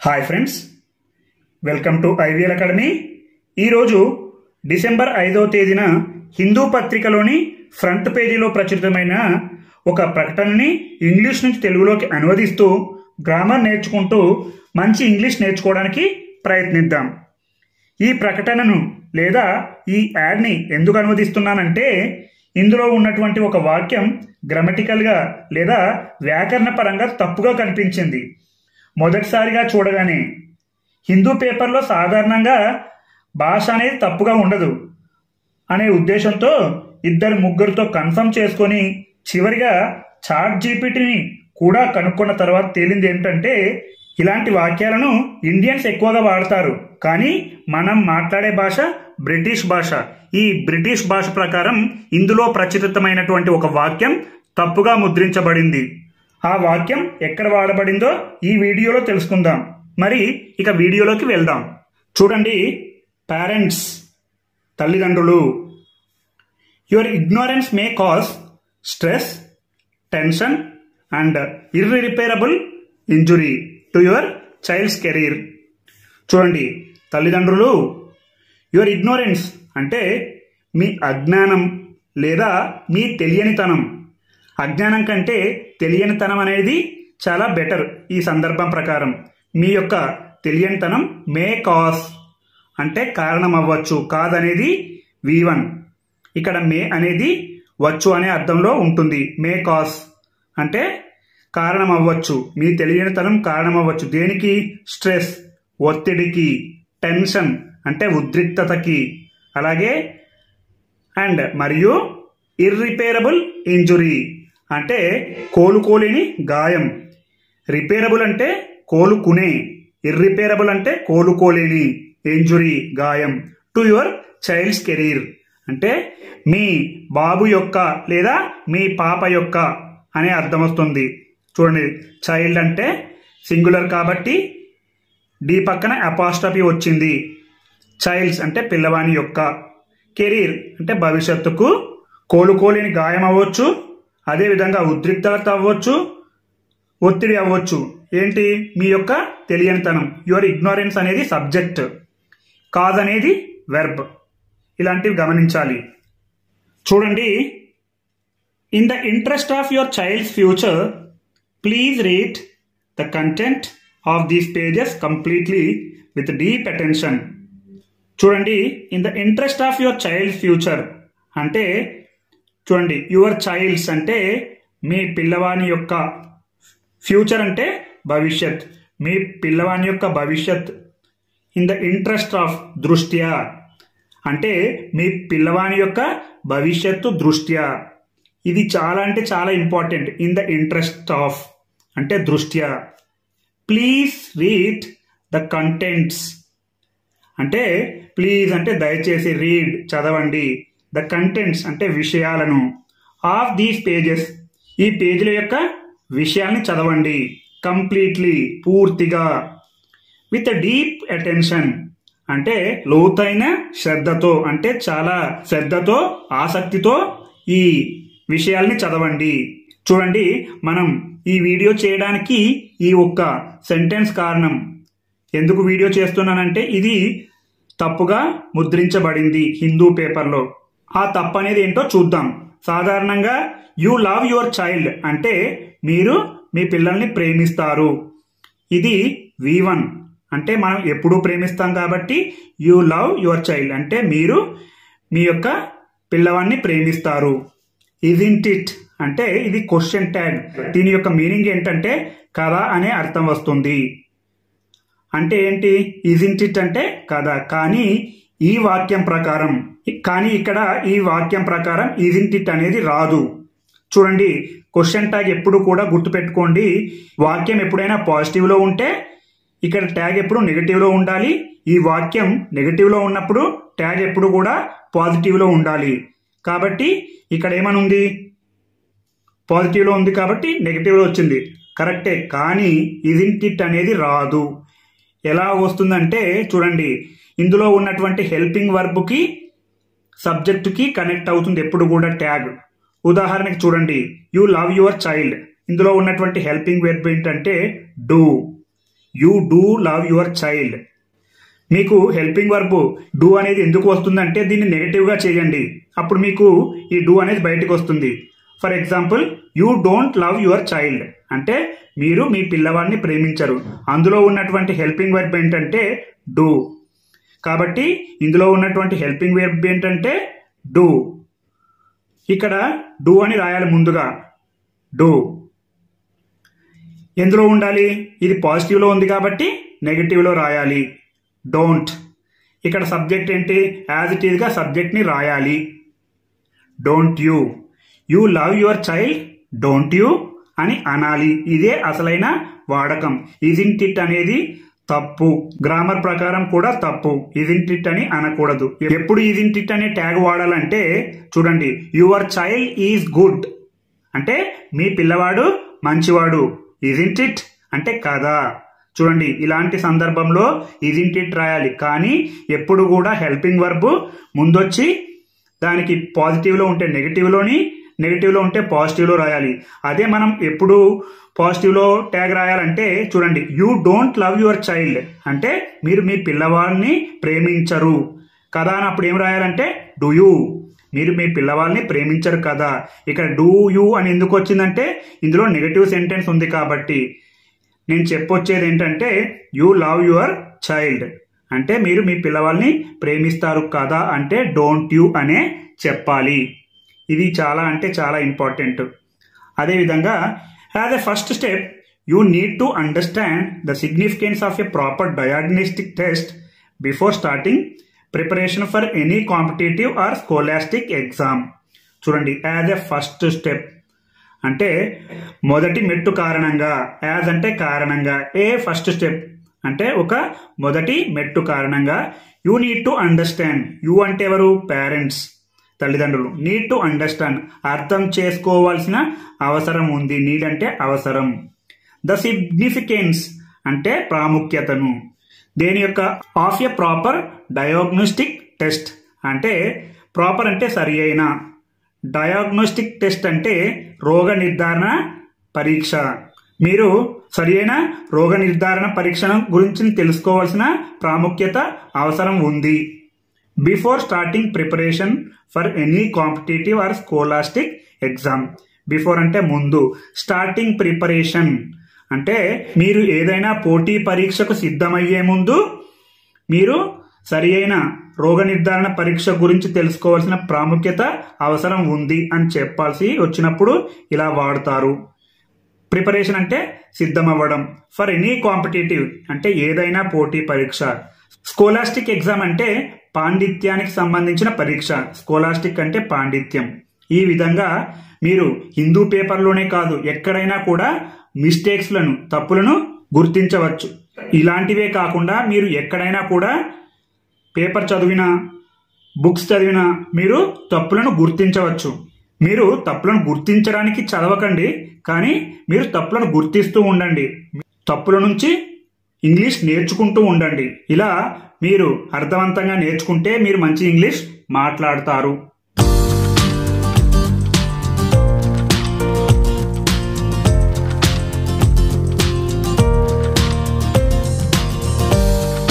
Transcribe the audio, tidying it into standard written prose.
Hi friends, welcome to IVL academy. ఈరోజు December 5వ తేదీన హిందూ పత్రికలోని ఫ్రంట్ పేజీలో ప్రచురితమైన ఒక ప్రకటనని ఇంగ్లీష్ నుంచి తెలుగులోకి అనువదిస్తూ గ్రామర్ నేర్చుకుంటూ మంచి ఇంగ్లీష్ నేర్చుకోవడానికి ప్రయత్నిద్దాం. ఈ ప్రకటనను లేదా ఈ యాడ్ని ఎందుకు అనువదిస్తున్నానంటే ఇందులో ఉన్నటువంటి ఒక వాక్యం గ్రామటికల్గా లేదా వ్యాకరణ పరంగా తప్పుగా కనిపించింది. మొదటిసారిగా చూడగానే హిందూ పేపర్లో సాధారణంగా భాష అనేది తప్పుగా ఉండదు అనే ఉద్దేశంతో ఇద్దరు ముగ్గురితో కన్ఫర్మ్ చేసుకొని చివరిగా చాట్ జీపీటీని కూడా కనుక్కున్న తర్వాత తేలింది ఏంటంటే ఇలాంటి వాక్యాలను ఇండియన్స్ ఎక్కువగా వాడతారు, కానీ మనం మాట్లాడే భాష బ్రిటిష్ భాష. ఈ బ్రిటిష్ భాష ప్రకారం ఇందులో ప్రచురితమైనటువంటి ఒక వాక్యం తప్పుగా ముద్రించబడింది. ఆ వాక్యం ఎక్కడ వాడబడిందో ఈ వీడియోలో తెలుసుకుందాం. మరి ఇక వీడియోలోకి వెళ్దాం. చూడండి, పేరెంట్స్ తల్లిదండ్రులు. Your ignorance may cause stress, tension and irreparable injury to your child's career. చూడండి, తల్లిదండ్రులు. యువర్ ఇగ్నోరెన్స్ అంటే మీ అజ్ఞానం లేదా మీ తెలియనితనం. అజ్ఞానం కంటే తెలియనితనం అనేది చాలా బెటర్ ఈ సందర్భం ప్రకారం. మీ యొక్క తెలియనితనం మే కాజ్ అంటే కారణం అవ్వచ్చు, కాదనేది V1. ఇక్కడ మే అనేది వచ్చు అనే అర్థంలో ఉంటుంది. మే కాజ్ అంటే కారణం అవ్వచ్చు, మీ తెలియనితనం కారణం అవ్వచ్చు. దేనికి? స్ట్రెస్ ఒత్తిడికి, టెన్షన్ అంటే ఉద్రిక్తతకి, అలాగే అండ్ మరియు ఇర్రిపేరబుల్ ఇంజురీ అంటే కోలుకోలేని గాయం. రిపేరబుల్ అంటే కోలుకునే, ఇర్రిపేరబుల్ అంటే కోలుకోలేని, ఇంజురీ గాయం. టు యువర్ చైల్డ్స్ కెరీర్ అంటే మీ బాబు యొక్క లేదా మీ పాప యొక్క అనే అర్థం వస్తుంది. చూడండి, చైల్డ్ అంటే సింగులర్ కాబట్టి డి పక్కన అపాస్ట్రఫీ వచ్చింది. చైల్డ్స్ అంటే పిల్లవాని యొక్క, కెరీర్ అంటే భవిష్యత్తుకు. కోలుకోలేని గాయం అవ్వచ్చు, అదేవిధంగా ఉద్రిక్తత అవ్వచ్చు, ఒత్తిడి అవ్వచ్చు. ఏంటి? మీ యొక్క తెలియనితనం. యువర్ ఇగ్నోరెన్స్ అనేది సబ్జెక్ట్, కాజ్ అనేది వెర్బ్. ఇలాంటివి గమనించాలి. చూడండి, in the interest of your child's future please read the content of these pages completely with deep attention. చూడండి, in the interest of your child future అంటే చూడండి, యువర్ చైల్డ్స్ అంటే మీ పిల్లవాని యొక్క, ఫ్యూచర్ అంటే భవిష్యత్, మీ పిల్లవాని యొక్క భవిష్యత్. ఇన్ ద ఇంట్రెస్ట్ ఆఫ్ దృష్ట్యా అంటే మీ పిల్లవాని యొక్క భవిష్యత్తు దృష్ట్యా. ఇది చాలా అంటే చాలా important. In the interest of అంటే దృష్ట్యా. ప్లీజ్ రీడ్ ద కంటెంట్స్ అంటే ప్లీజ్ అంటే దయచేసి, రీడ్ చదవండి, ద కంటెంట్స్ అంటే విషయాలను, ఆఫ్ దీస్ పేజెస్ ఈ పేజీల యొక్క విషయాల్ని చదవండి, కంప్లీట్లీ పూర్తిగా, విత్ డీప్ అటెన్షన్ అంటే లోతైన శ్రద్ధతో, అంటే చాలా శ్రద్ధతో ఆసక్తితో ఈ విషయాల్ని చదవండి. చూడండి, మనం ఈ వీడియో చేయడానికి ఈ ఒక్క సెంటెన్స్ కారణం. ఎందుకు వీడియో చేస్తున్నానంటే ఇది తప్పుగా ముద్రించబడింది హిందూ పేపర్లో. ఆ తప్పు అనేది ఏంటో చూద్దాం. సాధారణంగా యు లవ్ యువర్ చైల్డ్ అంటే మీరు మీ పిల్లల్ని ప్రేమిస్తారు. ఇది V1 అంటే మనం ఎప్పుడూ ప్రేమిస్తాం కాబట్టి యు లవ్ యువర్ చైల్డ్ అంటే మీరు మీ యొక్క పిల్లవాడిని ప్రేమిస్తారు. ఇజింట్ ఇట్ అంటే ఇది క్వశ్చన్ ట్యాగ్. దీని యొక్క మీనింగ్ ఏంటంటే కదా అనే అర్థం వస్తుంది. అంటే ఏంటి? ఇజింట్ ఇట్ అంటే కదా, కానీ ఈ వాక్యం ప్రకారం, కానీ ఇక్కడ ఈ వాక్యం ప్రకారం ఇజింట్ ఇట్ అనేది రాదు. చూడండి, క్వశ్చన్ ట్యాగ్ ఎప్పుడు కూడా గుర్తుపెట్టుకోండి. వాక్యం ఎప్పుడైనా పాజిటివ్లో ఉంటే ఇక్కడ ట్యాగ్ ఎప్పుడు నెగటివ్లో ఉండాలి. ఈ వాక్యం నెగటివ్లో ఉన్నప్పుడు ట్యాగ్ ఎప్పుడు కూడా పాజిటివ్లో ఉండాలి. కాబట్టి ఇక్కడ ఏమనుంది? పాజిటివ్లో ఉంది కాబట్టి నెగటివ్లో వచ్చింది, కరెక్టే. కానీ ఇజింట్ ఇట్ అనేది రాదు. ఎలా వస్తుందంటే చూడండి, ఇందులో ఉన్నటువంటి హెల్పింగ్ వర్బ్కి సబ్జెక్టుకి కనెక్ట్ అవుతుంది ఎప్పుడు కూడా ట్యాగ్. ఉదాహరణకి చూడండి, యు లవ్ యువర్ చైల్డ్, ఇందులో ఉన్నటువంటి హెల్పింగ్ వెర్బ్ ఏంటంటే do. You do love your child. మీకు హెల్పింగ్ వర్బ్ డూ అనేది ఎందుకు వస్తుందంటే దీన్ని నెగటివ్గా చేయండి, అప్పుడు మీకు ఈ డూ అనేది బయటకు వస్తుంది. For example, you don't love your child అంటే మీరు మీ పిల్లవాడిని ప్రేమించరు. అందులో ఉన్నటువంటి హెల్పింగ్ వర్బ్ ఏంటంటే డూ. కాబట్టి ఇందులో ఉన్నటువంటి హెల్పింగ్ వర్బ్ ఏంటంటే డూ. ఇక్కడ డూ అని రాయాలి ముందుగా. డూ ఎందులో ఉండాలి? ఇది పాజిటివ్లో ఉంది కాబట్టి నెగటివ్లో రాయాలి. డోంట్. ఇక్కడ సబ్జెక్ట్ ఏంటి? యాజ్ ఇట్ ఈజ్గా సబ్జెక్ట్ని రాయాలి. Don't you. You love your child don't you అని అనాలి. ఇదే అసలైన వాడకం. ఇజింట్ ఇట్ అనేది తప్పు. గ్రామర్ ప్రకారం కూడా తప్పు. ఇజింట్ ఇట్ అని అనకూడదు. ఎప్పుడు ఇజింట్ ఇట్ అనే ట్యాగ్ వాడాలంటే చూడండి, యువర్ చైల్డ్ ఈజ్ గుడ్ అంటే మీ పిల్లవాడు మంచివాడు. ఇజింట్ ఇట్ అంటే కదా. చూడండి, ఇలాంటి సందర్భంలో ఇజింట్ ఇట్ రాయాలి. కానీ ఎప్పుడు కూడా హెల్పింగ్ వర్బ్ ముందొచ్చి దానికి పాజిటివ్లో ఉంటే నెగిటివ్లోని, నెగిటివ్లో ఉంటే పాజిటివ్లో రాయాలి. అదే మనం ఎప్పుడు పాజిటివ్లో ట్యాగ్ రాయాలంటే చూడండి, you don't love your child అంటే మీరు మీ పిల్లవాడిని ప్రేమించరు కదా అన్నప్పుడు ఏం రాయాలంటే డూ యూ. మీరు మీ పిల్లవాడిని ప్రేమించరు కదా. ఇక్కడ డూ యూ అని ఎందుకు వచ్చిందంటే ఇందులో నెగటివ్ సెంటెన్స్ ఉంది కాబట్టి. నేను చెప్పొచ్చేది ఏంటంటే యూ లవ్ యువర్ చైల్డ్ అంటే మీరు మీ పిల్లవాళ్ళని ప్రేమిస్తారు కదా అంటే డోంట్ యూ అనే చెప్పాలి. ఇది చాలా అంటే చాలా ఇంపార్టెంట్. అదేవిధంగా as a first step you need to understand the significance of a proper diagnostic test before starting preparation for any competitive or scholastic exam. చూడండి, యాజ్ ఎ ఫస్ట్ స్టెప్ అంటే మొదటి మెట్టు కారణంగా. యాజ్ అంటే కారణంగా. ఏ ఫస్ట్ స్టెప్ అంటే ఒక మొదటి మెట్టు కారణంగా. You need to understand. You అంటే ఎవరు? పేరెంట్స్, తల్లిదండ్రులు. నీడ్ టు అండర్స్టాండ్ అర్థం చేసుకోవాల్సిన అవసరం ఉంది. నీడ్ అంటే అవసరం. ద సిగ్నిఫికెన్స్ అంటే ప్రాముఖ్యతను. దేని యొక్క? Of a proper diagnostic test అంటే ప్రాపర్ అంటే సరి అయిన, డయాగ్నోస్టిక్ టెస్ట్ అంటే రోగ నిర్ధారణ పరీక్ష. మీరు సరి అయిన రోగ నిర్ధారణ పరీక్ష గురించి తెలుసుకోవాల్సిన ప్రాముఖ్యత అవసరం ఉంది. Before starting preparation for any competitive or scholastic exam. Before అంటే ముందు, స్టార్టింగ్ ప్రిపరేషన్ అంటే మీరు ఏదైనా పోటీ పరీక్షకు సిద్ధమయ్యే ముందు మీరు సరి అయిన రోగ నిర్ధారణ పరీక్ష గురించి తెలుసుకోవాల్సిన ప్రాముఖ్యత అవసరం ఉంది అని చెప్పాల్సి వచ్చినప్పుడు ఇలా వాడతారు. ప్రిపరేషన్ అంటే సిద్ధమవ్వడం. ఫర్ ఎనీ కాంపిటేటివ్ అంటే ఏదైనా పోటీ పరీక్ష. స్కోలాస్టిక్ ఎగ్జామ్ అంటే పాండిత్యానికి సంబంధించిన పరీక్ష. స్కోలాస్టిక్ అంటే పాండిత్యం. ఈ విధంగా మీరు హిందూ పేపర్లోనే కాదు ఎక్కడైనా కూడా మిస్టేక్స్లను, తప్పులను గుర్తించవచ్చు. ఇలాంటివే కాకుండా మీరు ఎక్కడైనా కూడా పేపర్ చదివినా, బుక్స్ చదివినా మీరు తప్పులను గుర్తించవచ్చు. మీరు తప్పులను గుర్తించడానికి చదవకండి, కానీ మీరు తప్పులను గుర్తిస్తూ ఉండండి. తప్పుల నుంచి ఇంగ్లీష్ నేర్చుకుంటూ ఉండండి. ఇలా మీరు అర్థవంతంగా నేర్చుకుంటే మీరు మంచి ఇంగ్లీష్ మాట్లాడతారు.